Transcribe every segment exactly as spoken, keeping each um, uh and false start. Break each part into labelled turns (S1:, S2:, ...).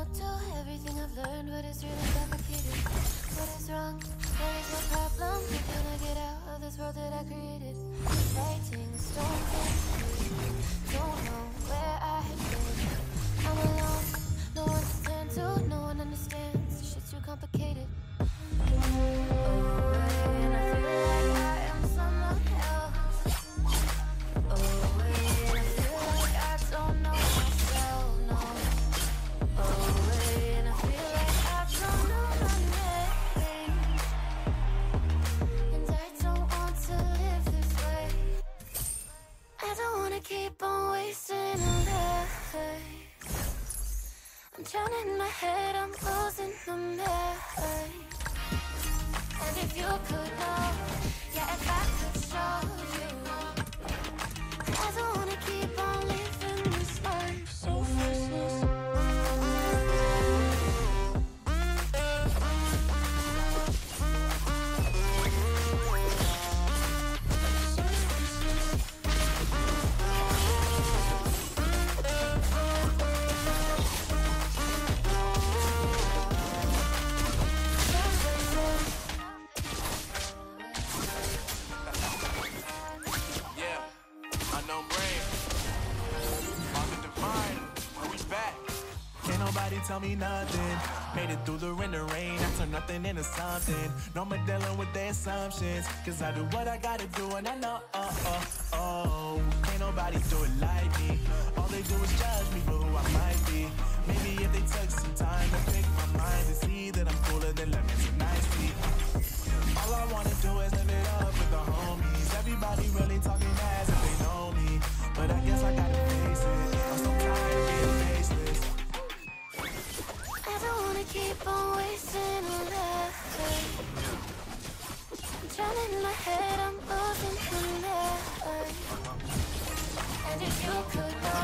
S1: want to. Everything I've learned, but it's really complicated. What is wrong? What is my problem? How can I get out of this world that I created? Fighting storms and rain. Don't know where I have been. I'm alone, no one to turn to. No one understands, this shit's too complicated. Oh, and I feel like I am someone else. Oh, and I feel like I don't know myself, no. Oh, and I feel like I don't know my name. And I don't want to live this way. I don't wanna keep on wasting a life. I'm drowning in my head, I'm losing my mind. And if you could know, yeah, if I could show you, I don't wanna keep on living this life so faceless.
S2: Tell me nothing. Made it through the rain, the rain. I turned nothing into something. No more dealing with their assumptions. Cause I do what I gotta do and I know, oh, oh, oh. Can't nobody do it like me. All they do is judge me for who I might be. Maybe if they took some time to pick my mind and see that I'm cooler than lemons and nicely. All I wanna do is live it up with the homies. Everybody really talking ass if they know me. But I guess I gotta face it. I'm so tired of being faceless.
S1: I don't wanna keep on wasting a life. I'm drowning in my head, I'm losing my life. And if you could know,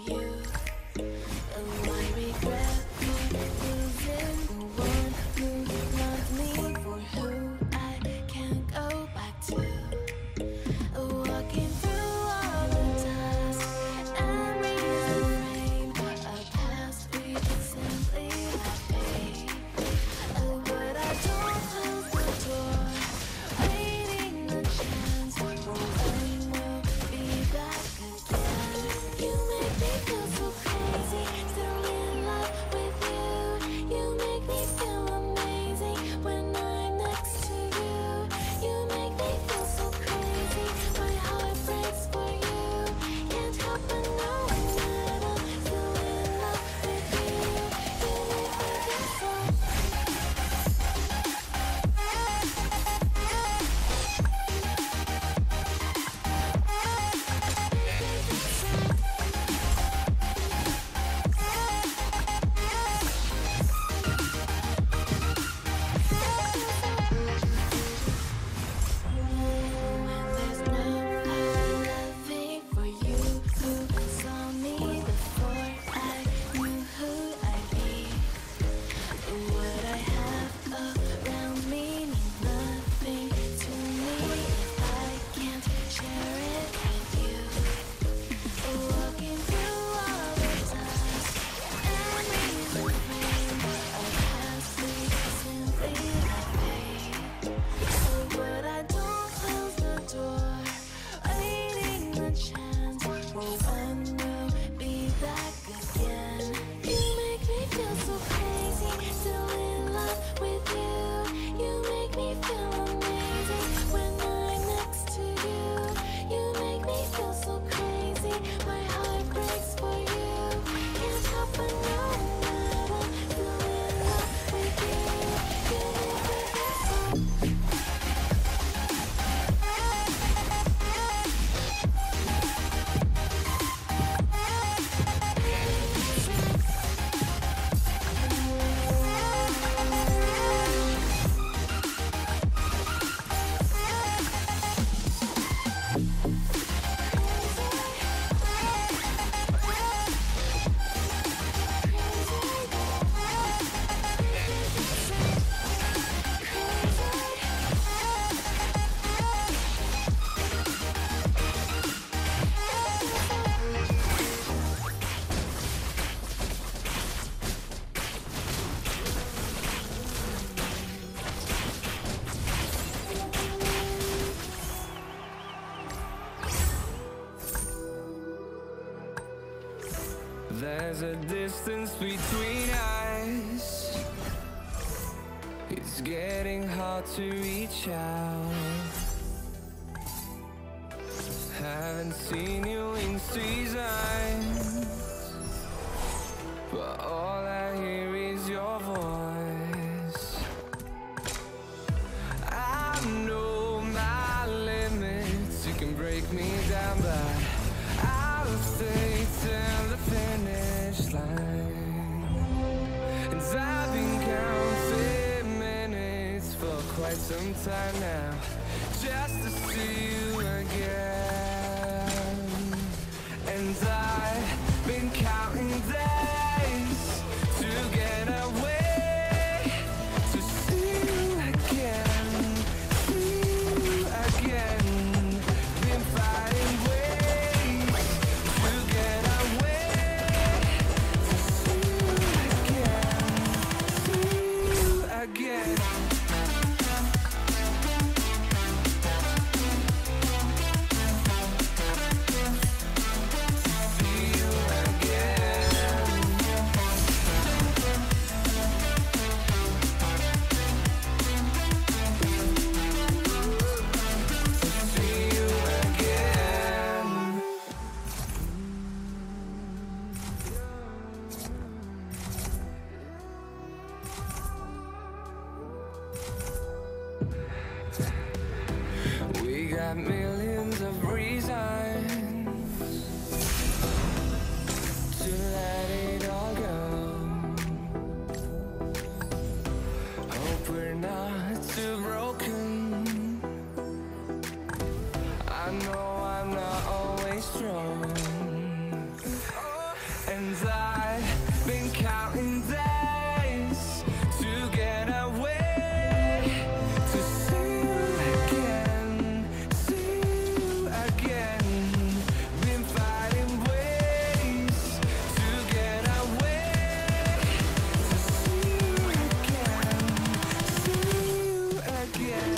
S1: you. Oh, I regret losing the one who loved me for who I can't go back to. Walking through all the dust and reframe a past we simply let be. Oh, but I don't close the door, waiting the chance for when we'll be back again. You make me feel so crazy, still in love with you. You make me feel amazing when I'm next to you. You make me feel so crazy, my heart breaks for you. Can't help but knowing that I'm still in love with you. You make me feel so. When there's no loving for you who saw me before I knew who I'd be. What I have around me means nothing to me if I can't share it with you. Walking through all the dust and reframe a past we simply let fade. Oh, but I don't close the door, waiting the chance for when we'll be back again. You make me feel so crazy, still in love with you. You make me feel amazing when I'm next to you. You make me feel so crazy, my heart breaks for you. Can't help but knowing that I'm still in love with you. You make me feel so.
S3: There's a distance between us. It's getting hard to reach out. Haven't seen you in seasons, but all I hear is your voice. I know my limits. You can break me down, but I'll stay till the finish line. And I've been counting minutes for quite some time now, just to see you again. And I've been counting days to get away, to see you again, see you again. Been fighting ways to get away, to see you again, see you again. See you And I've been counting days to get away, to see you again, see you again. Been finding ways to get away, to see you again, see you again.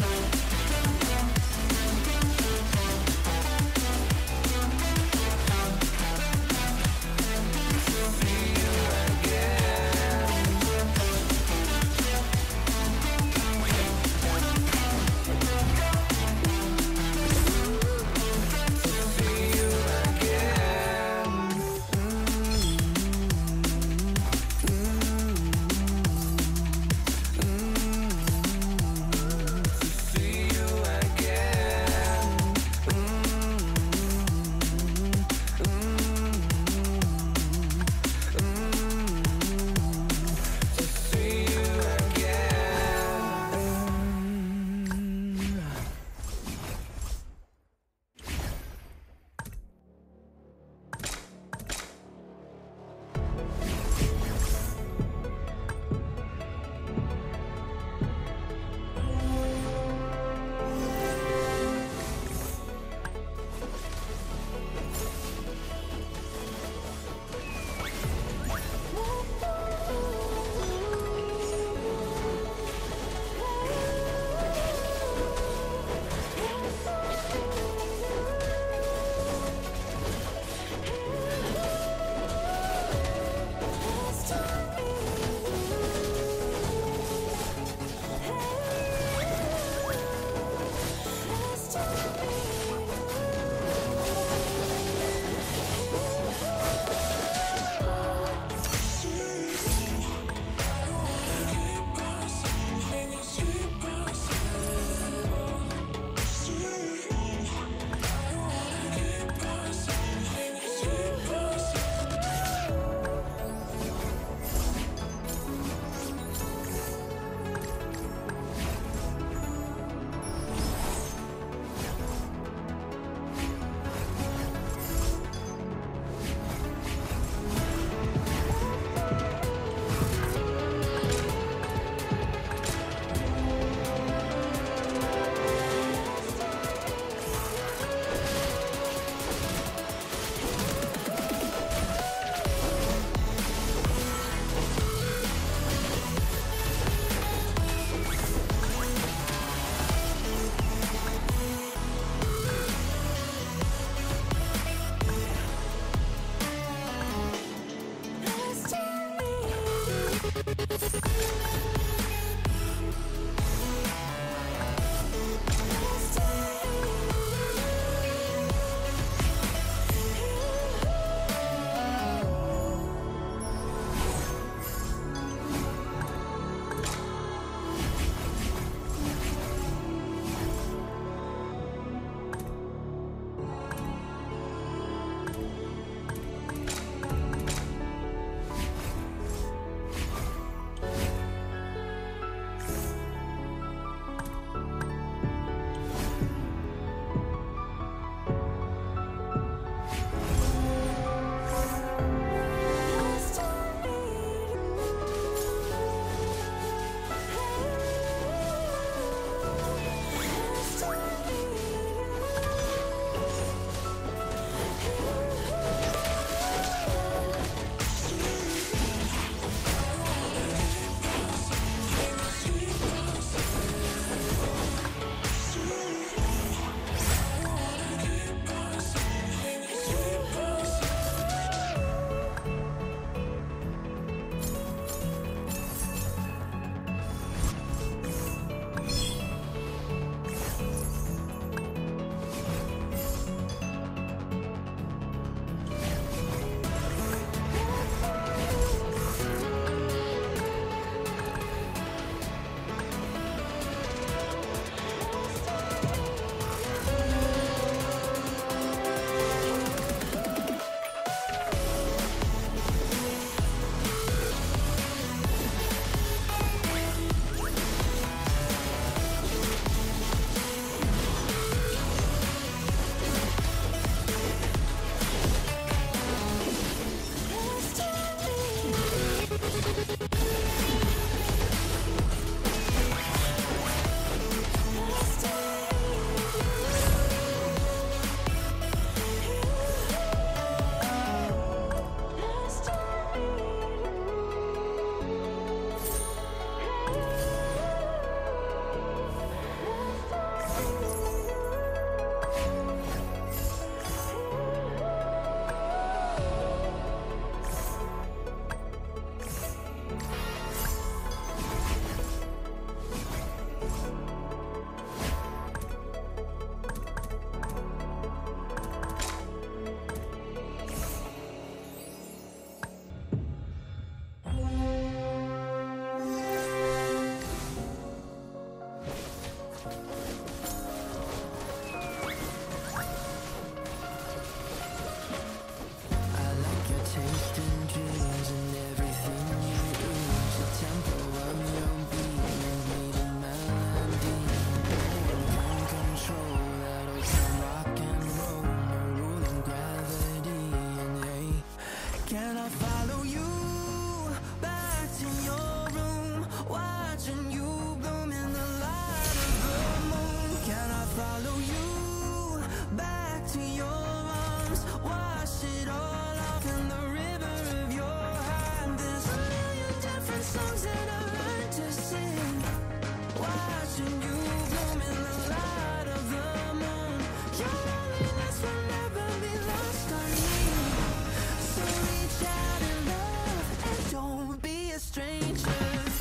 S4: follow you back to your room, watching you bloom in the light of the moon? Can I follow you back to your arms, wash it all off in the river of your heart? There's a million different songs that I learned to sing, watching you bloom in the light of the moon. Your loneliness will never be lost on me, so reach out and love and don't be a stranger.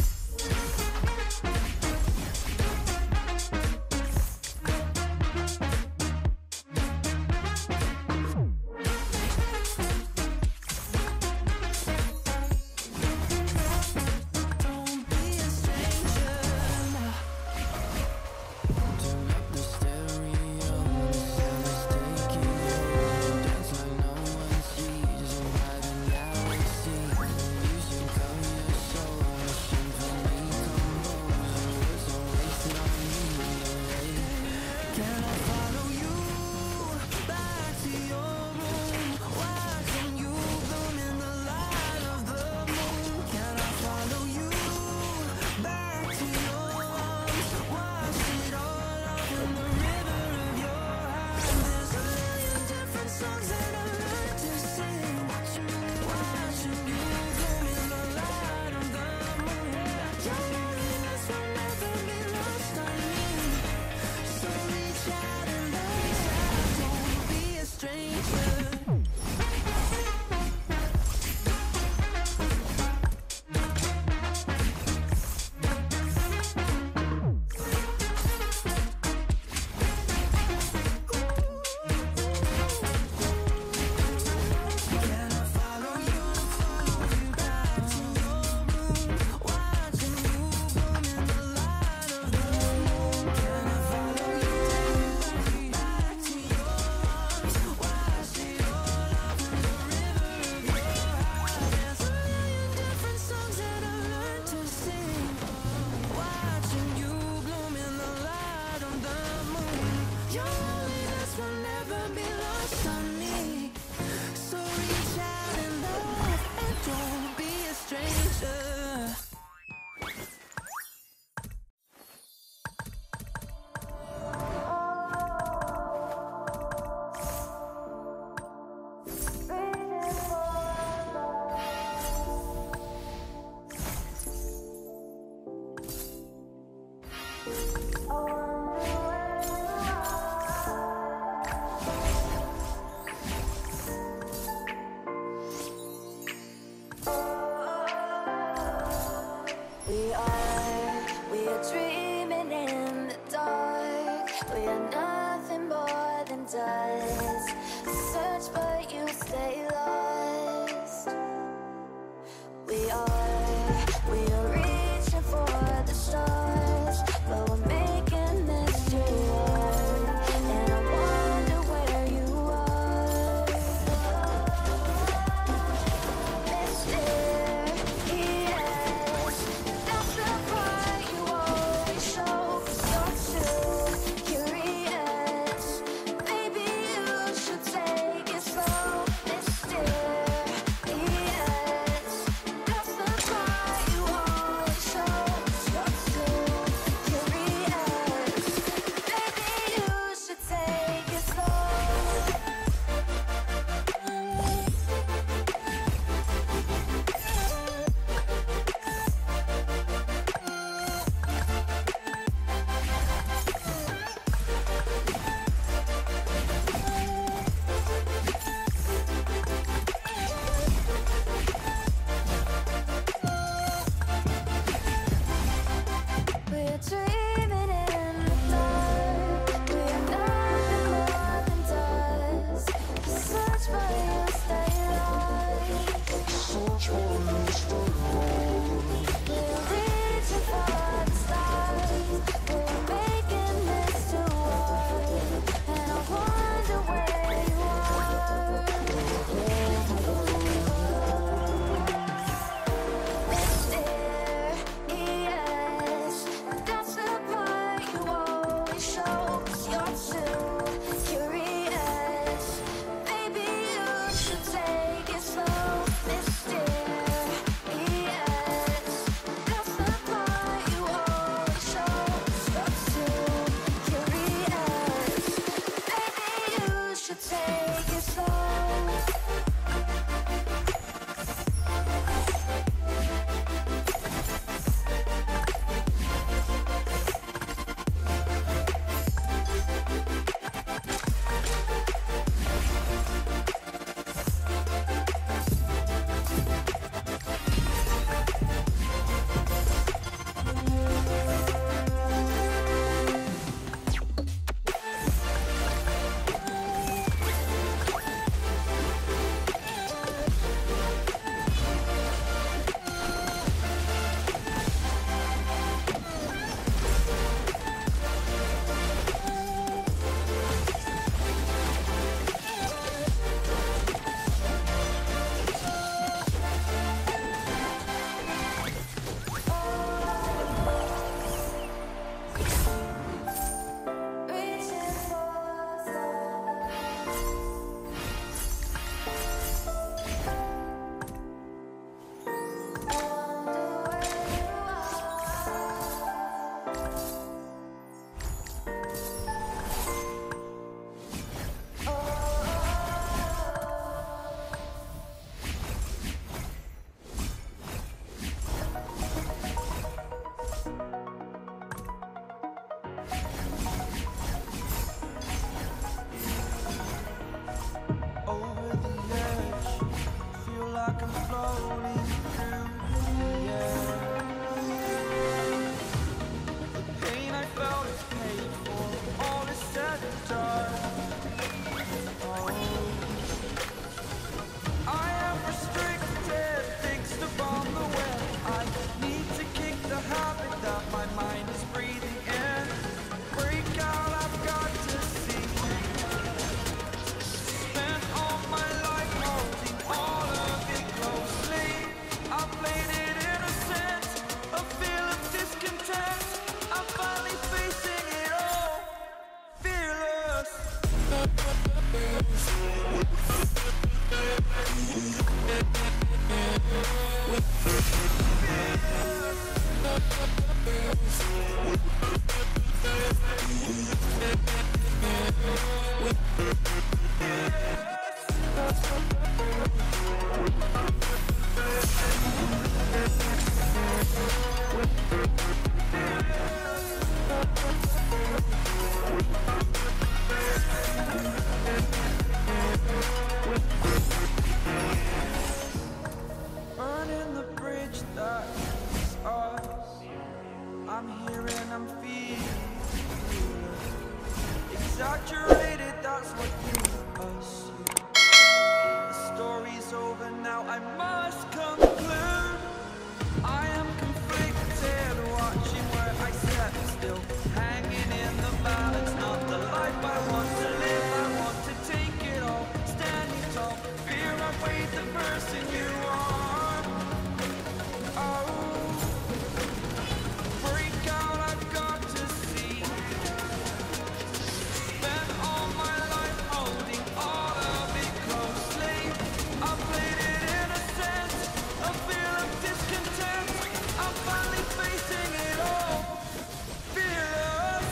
S4: Don't be a stranger. Turn up the stereo, the sound is taking over. Dance like no one sees, arrive in galaxy. Music of your soul, symphony composed. Words are wasted on me. Can I follow you back to your room, watching you bloom in the light of the moon? Can I follow you back to your arms, wash it all off in the river of your heart? There's a million different songs that I learned to sing, watching you bloom in the light of the moon. Your loneliness will never be lost on me, so reach out and love, don't be a stranger. Can I follow you, follow you back to your room, watching you bloom in the light of the moon? Can I follow you back to your arms, wash it all off in the river of your heart? There's a million different songs that I learned to sing, watching you bloom in the light of the moon. Your loneliness will never be lost on me, so reach out and love and don't be a stranger. We are, we are dreaming in the dark. We are nothing more than dust. Search but you stay lost. We are, we are reaching for the stars, but we're making this too hard. And I wonder where you are. Mysterious, that's the part you always show. You're too curious. Maybe you should take it slow. Mysterious, that's the part you always show. You're too curious. Maybe you should take it slow. We're dreaming in the dark. We are nothing more than dust. Search but you stay lost. We're reaching for the stars, but we're making this too hard. And I wonder where you are. Mysterious, that's the part you always show. 'Cause you're too curious. Maybe you should take it slow. Mysterious.
S5: floating through the air. The pain I felt is paid for, all is said and done. Oh, I am restricted, fixed upon the web. I need to kick the habit that my mind is breathing in. Break out, I've got to see. Spent all my life holding all of it closely. I played it innocent, a feel of discontent. I'm finally facing it all, fearless. Burning the bridge that is us. I'm here and I'm feeling exaggerated, that's what you assume. The story's over now, I must conclude. I am conflicted, watching where I step still, hanging in the balance, not the life I want to live. I want to take it all, standing tall, fear I weighed the person you are. Oh, break out, I've got to see. Spent all my life holding all of it closely. I played it innocent, a feel of discontent. I'm finally facing it all, fearless.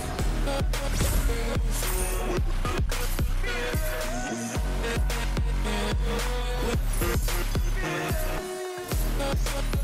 S5: Fearless.